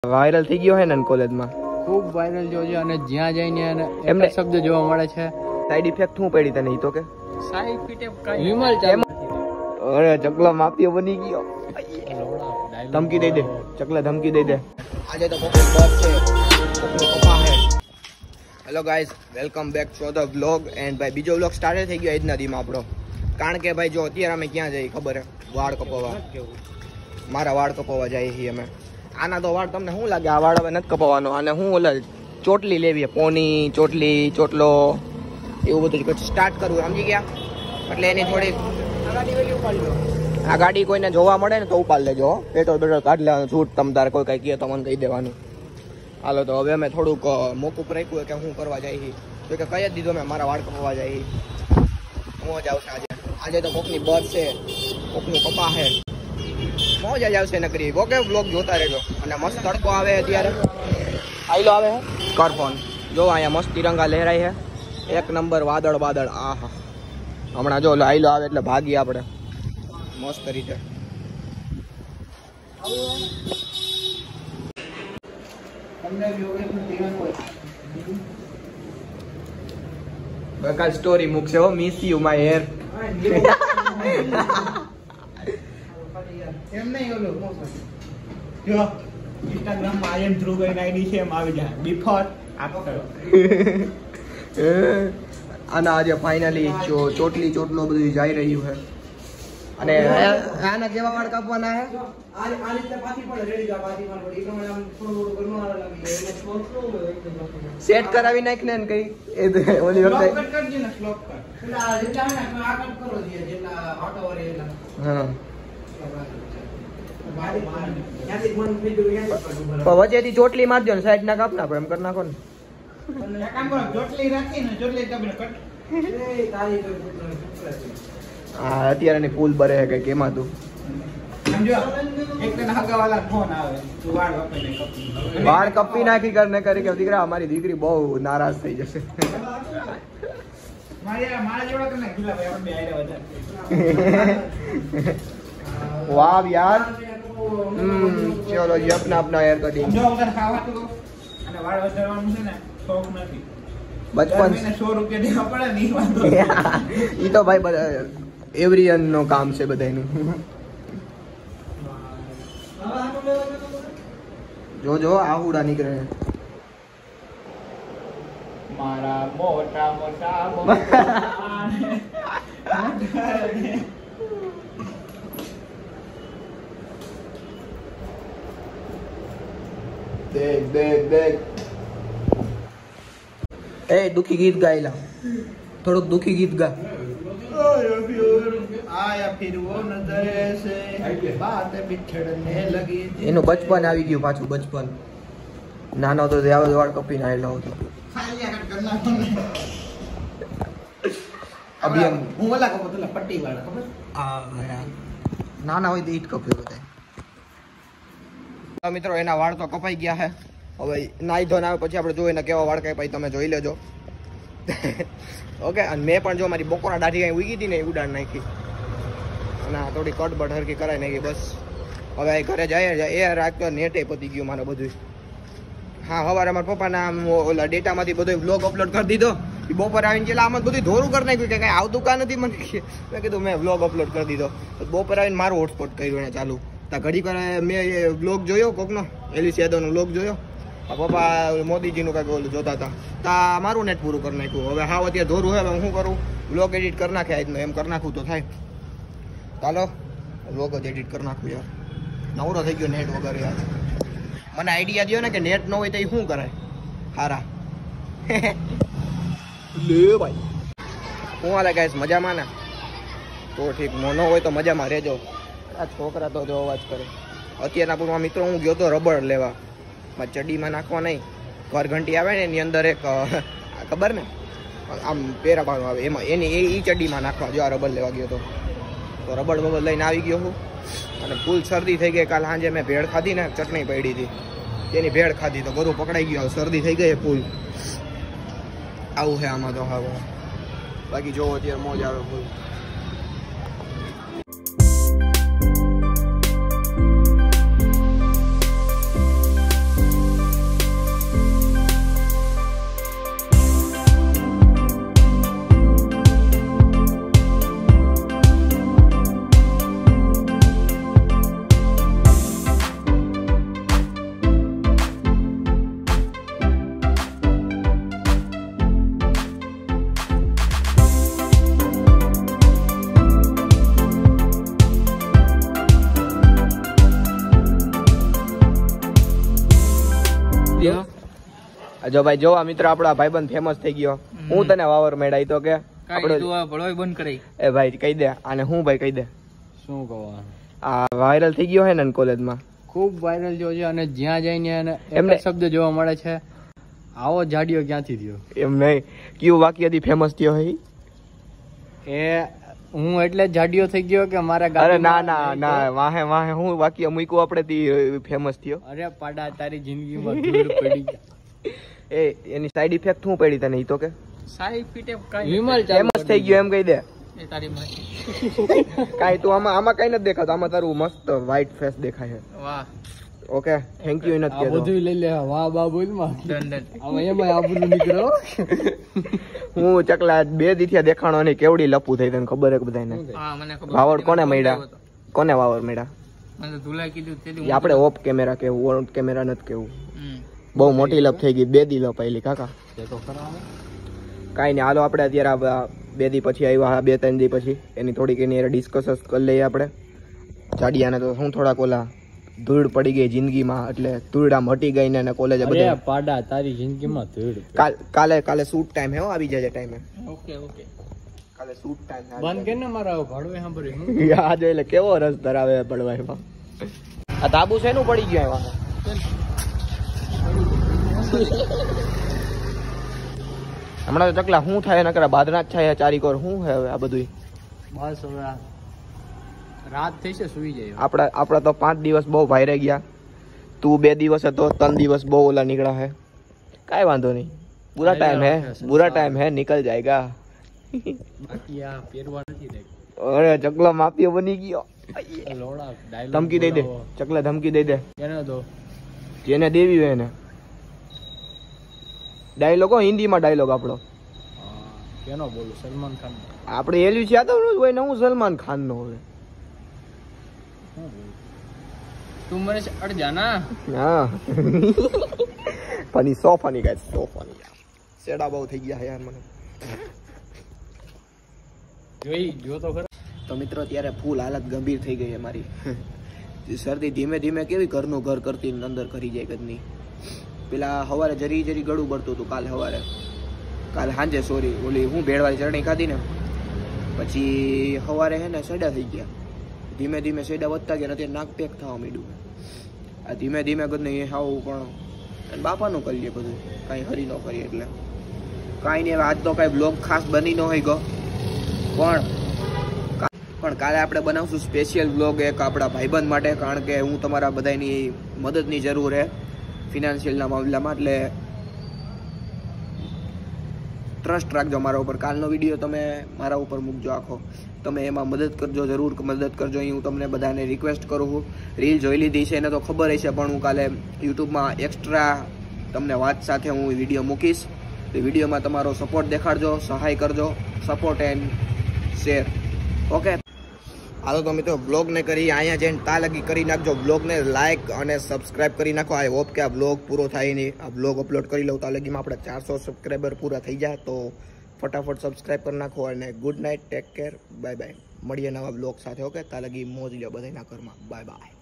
Viral થઈ ગયો હે ને કોલેજમાં ખૂબ વાયરલ જો છે અને જ્યાં જઈને એમને શબ્દ જોવા મળે છે. સાઈડ ઇફેક્ટ શું પડી તને? ઈ તો કે સાઈડ ઇફેક્ટ કાઈ વિમલ ચાલ અરે ચકલા માફિયો બની ગયો. ધમકી દઈ દે ચકલા, ધમકી દઈ દે. આજે તો કોકની બર્થ છે, કોકનો પપ્પા હે. Hello guys, welcome back to the vlog. And ભાઈ બીજો વ્લોગ સ્ટાર્ટ થઈ ગયો આજના દીમાં આપણો. કારણ કે ભાઈ જો અત્યારે અમે ક્યાં જઈએ ખબર હે? વાળ કપાવવા. મારા વાળ કપાવવા જઈએ છીએ અમે. આના તો વાળ તમને શું લાગે? આ વાળ હવે નથી કપાવવાનો. અને હું ઓલા ચોટલી લેવી, પોની ચોટલી, ચોટલો એવું બધું સ્ટાર્ટ કરવું, સમજી ગયા? એટલે એની થોડી આ ગાડી કોઈને જોવા મળે ને તો ઉપાડ લેજો. પેટ્રોલ કાઢી લેવાનું, છૂટ તમ તારે કોઈ કઈ કહે તો મને કહી દેવાનું. હાલો તો હવે અમે થોડુંક મોકૂફ રાખ્યું કે હું કરવા જાય તો કે કહી જ દીધું મેં મારા વાળ કપાવવા જાય. મોજ આવશે આજે. આજે તો કોકની બર્થ છે, કોકનું કપા છે, મોજ જ આવશે નકરી. ઓકે બ્લોગ જોતા રહેજો. અને મસ્ત તડકો આવે અત્યારે, આઈલો આવે છે કર ફોન જો. અહીંયા મસ્ત તિરંગા લહેરાય છે, એક નંબર વાદળ વાદળ. આહા હમણાં જો આઈલો આવે એટલે ભાગી આપણે મસ્ત રીતે. બકા સ્ટોરી મૂકશે હો, મિસ યુ માય હેર. એમ નહીં ઓલો જો ઇન્સ્ટાગ્રામ માં આઈ એમ થ્રુ ગઈ આઈડી છે, એમ આવી જાય બિફોર આફ્ટર. અને આજે ફાઇનલી ચોટલી ચોટલો બધું જઈ રહ્યું છે. અને આના કેવા વાળ કાપવાના છે? આ રીતે પાછી પડે રેડી જા પાછી પડે એ પ્રમાણે આમ થોડું કરવાનું લાગી જાય એને સ્લોપ નો હોય એકદમ સેટ કરાવી નાખ ને કઈ એ ઓલી વખતે સ્લોપ કટ કરજે ને સ્લોપ કટ એટલે જેટલા ને આ કટ કરો છે જેટલા ઓટો વરે એટલા. હા બારી ત્યાંથી ફોન થઈ ગયું યાર પણ વચ્ચેથી ચોટલી મારજો ને સાઈડ ના કાપ નાખો, એમ કરી નાખો ને. એક કામ કરો ચોટલી રાખીને ચોટલી કાપીને કટ એ તારી કોઈ હા અત્યારેની ફૂલ બરે છે કઈક એમાં તું સમજો. એક તને હગાવાલા ફોન આવે તું વાળ કાપીને કપી વાળ કપી નાખી કરને કરી કે દીકરા અમારી દીકરી બહુ નારાજ થઈ જશે. મારા જેવડા તને ખીલા ભાઈ આપણે બે આયરા વધારે. વાહ યાર. ચલો જી अपना अपना हेयर कटिंग. સમજો વધારે ખાવાતું અને વાળ વધારવાનું છે ને શોખ નથી. બચપન 100 રૂપિયા દેવા પડે ને ઈ વાંધો. ઈ તો ભાઈ બધા એવરીયન નો કામ છે બધાયનું. જો જો આહુડા નીકળે. મારા મોટા મોટા દેખ દેખ દેખ. એ દુખી ગીત ગાયલા, થોડુંક દુખી ગીત ગા. આયા ફિર વો નજર સે બાત બિછડને લગી. એનું બચપન આવી ગયું પાછું. બચપન નાનો તો આવો વાળ કપીને આવેલો હતો. અભિયમ હું ઓલા કપો પેલા પટ્ટી વાળા ખબર? નાના હોય તો ઈટ કપ્યો બધા. મિત્રો એના વાળ તો કપાઈ ગયા છે. હવે નાઈ ધોઈને આવે પછી આપણે જોઈએ ને કેવા વાળ કપાઈ તમે જોઈ લેજો. ઓકે. અને મેં પણ જો મારી બકોરા દાઢી કઈ ઉગી હતી ને એ ઉડાડ નાખી અને થોડી કટ બટ હરકી કરાવી નાખી બસ. હવે ઘરે જાય એ રાખતો નેટે પતી ગયું મારે બધું. હા સવારે મારા પપ્પાના આમ ઓલા ડેટામાંથી બધો વ્લોગ અપલોડ કરી દીધો. એ બપોર આવીને છેલ્લા આમાં બધું ધોરું કરી નાખ્યું કે કાંઈ આવતું કા નથી. મને મેં કીધું મેં વ્લોગ અપલોડ કરી દીધો. બપોર આવીને મારું હોટસ્પોટ કર્યું એને ચાલુ. ત્યાં ઘડી પર મેં એ વ્લોગ જોયો કોકનો, એલિસ યાદવનો વ્લોગ જોયો. પપ્પા મોદીજીનું કાંઈક ઓલું જોતા હતા. તા મારું નેટ પૂરું કરી નાખ્યું. હવે હા અત્યારે ધોરું હવે હું શું કરું? વ્લોગ એડિટ કરી નાખે આજનો, એમ કરી નાખું તો થાય. ચાલો વ્લોગ જ એડિટ કરી નાખું યાર. નવરો થઈ ગયો નેટ વગર યાર. મને આઈડિયા દો ને કે નેટ ન હોય તો એ શું કરાય હારા. લે ભાઈ હું હાલે ગાઈસ, મજામાં ને? તો ઠીક, મોનો હોય તો મજામાં રહેજો. આ છોકરા તો જો અવાજ કરે. અત્યારના પૂરમાં મિત્રો હું ગયો તો રબર લેવા. ચડ્ડીમાં નાખવા નહીં, ઘર ઘંટી આવે ને એની અંદર એક ખબર ને આમ પેરાબાનું આવે એમાં એની એ ચડ્ડીમાં નાખવા. જો આ રબર લેવા ગયો તો રબર બબર લઈને આવી ગયો હું. અને ફૂલ શરદી થઈ ગઈ. કાલ સાંજે મેં ભેળ ખાધી ને, ચટણી પડી હતી એની ભેળ ખાધી તો ગરું પકડાઈ ગયો. શરદી થઈ ગઈ ફૂલ. આવું છે આમાં તો. હા બાકી જોવો અત્યારે મોજ આવે ફૂલ. સમજો. જો ભાઈ જો આ મિત્ર આપણો ભાઈબંધ ફેમસ થઈ ગયો. હું તને વાવર મેળાઈ તો કે આપણો ભળવાય બંધ કરી. એ ભાઈ કહી દે આને હું ભાઈ કહી દે શું કહું આ વાયરલ થઈ ગયો હે ને કોલેજમાં ખૂબ વાયરલ જો છે અને જ્યાં જઈને એમને શબ્દ જોવા મળે છે આવો જાડિયો ક્યાંથી થયો એમ નહીં કયું વાક્યથી ફેમસ થયો હે એ હું એટલે જાડિયો થઈ ગયો કે મારા અરે ના ના ના વાહે વાહે હું વાક્ય મૂક્યું આપણે થી ફેમસ થયો. અરે પાડા તારી જિંદગીમાં ધૂળ પડી એ એની સાઈડ ઇફેક્ટ શું પડી તને ઈ તો કે સાઈડ ઇફેક્ટ વિમલ ફેમસ થઈ ગયો એમ કહી દે. એ તારી માસી કાઈ તું આમાં કઈ નથી દેખાતું. આમાં તારું મસ્ત વ્હાઈટ ફેસ દેખાય છે. વાહ ઓકે થેન્ક યુ નથી કહેતો. બધું લઈ લે વાહ બા બોલ માં હવે એમાં આબરૂ નીકળો. હું ચકલા 2 દીથિયા દેખાણો નહીં કેવડી લપુ થઈ તને ખબર હે બધાને. હા મને ખબર. વાવડ કોને મળ્યા કોને વાવડ મળ્યા મને ધુલા કીધું તે આપણે ઓફ કેમેરા કેવું ઓન કેમેરા નથી કેવું. બહુ મોટી લપ થઈ ગઈ 2 દી લપ આઈલી કાકા. કાઈ નહીં હાલો આપણે અત્યારે 2 દી પછી આવ્યા 2-3 દી પછી એની થોડીક એની ડિસ્કસ કરી લઈએ આપણે. જાડિયાને તો હું થોડાક ઓલા ધૂળ પડી ગઈ જિંદગીમાં એટલે ધૂળ આમ હટી ગઈ ને કોલેજ બધા પાડા તારી જિંદગીમાં ધૂળ. કાલે શૂટ ટાઈમ હે આવી જાય ટાઈમે. ઓકે ઓકે કાલે શૂટ ટાઈમ બંધ કે ને મારા ભાડું સાંભળ્યું આ જો એટલે કેવો રસ ધરાવે પડવાયમાં. આ તાબુ શેનું પડી ગયો એમાં હમણાં તો ચકલા શું થાય નકરા બાદના જ થાય ચારીકોર શું હે હવે આ બધું. બસ હવે રાત થઈ છે સુઈ જાય. આપડા તો 5 દિવસ બહુ ભાઈ ગયા. તું 2 દિવસ હતો 3 દિવસ બહુ ઓલા નીકળા હે. કાઈ વાંધો નહીં बुरा टाइम है निकल जाएगा. બાકી આ પેરવા નથી દે. અરે ચકલા માફિયો બની ગયો. લોડા ડાયલોગ ધમકી દઈ દે ચકલા ધમકી દઈ દે. કેને દો જેને દેવી હોય એને ડાયલોગ હિન્દીમાં ડાયલોગ આપણો. કેનો બોલું સલમાન ખાન આપણે એલ્યુસ યાદવ નું હોય ને હું સલમાન ખાન નો હોય. તું મને અડ જાના. હા funny so funny guys so funny. સેડા બહુ થઈ ગયા યાર મને. જો તો ખરા. તો મિત્રો ત્યારે ફૂલ હાલત ગંભીર થઈ ગઈ અમારી. શરદી ધીમે ધીમે કેવી ઘરનું ઘર કરતી અંદર કરી જાય કદની. પેલા સવારે જરી ગળું બળતું હતું કાલે સાંજે સોરી ઓલી હું ભેળવાળી ચટણી ખાધી ને પછી સવારે હે ને સેડા થઈ ગયા. ધીમે ધીમે સેડા વધતા ગયા અત્યારે નાક પેક થવા માંડ્યું. આ ધીમે ધીમે કદને એ આવું પણ બાપાનું કરીએ બધું કાંઈ હરી ન કરીએ એટલે કાંઈ નહીં. આજ તો કાંઈ બ્લોગ ખાસ બની ન હોય ગયો પણ કાલે આપણે બનાવશું સ્પેશિયલ બ્લોગ એક આપણા ભાઈબંધ માટે. કારણ કે હું તમારા બધાની મદદની જરૂર છે ફિનાન્શિયલના મામલામાં. એટલે ટ્રસ્ટ રાખજો મારા ઉપર. કાલનો વિડીયો તમે મારા ઉપર મૂકજો આખો. તમે એમાં મદદ કરજો જરૂર મદદ કરજો. અહીં હું તમને બધાને રિક્વેસ્ટ કરું છું. રીલ જોઈ લીધી છે એને તો ખબર હશે પણ હું કાલે યુટ્યુબમાં એક્સ્ટ્રા તમને વાત સાથે હું વિડીયો મૂકીશ. તો વિડીયોમાં તમારો સપોર્ટ દેખાડજો, સહાય કરજો, સપોર્ટ એન્ડ શેર. ઓકે હાલો તો મિત્રો બ્લોગને કરી અહીંયા જઈને તા લગી કરી નાખજો. બ્લોગને લાઇક અને સબસ્ક્રાઇબ કરી નાખો. આઈ હોપ કે આ બ્લોગ પૂરો થાય નહીં. આ બ્લોગ અપલોડ કરી લઉં તા લગીમાં આપણે 400 સબસ્ક્રાઈબર પૂરા થઈ જાય તો ફટાફટ સબસ્ક્રાઇબ કરી નાખો. અને good night, take care, bye bye. મળીએ નવા બ્લોગ સાથે. ઓકે તા લગી મોજ લ્યો બધાના ઘરમાં. Bye by.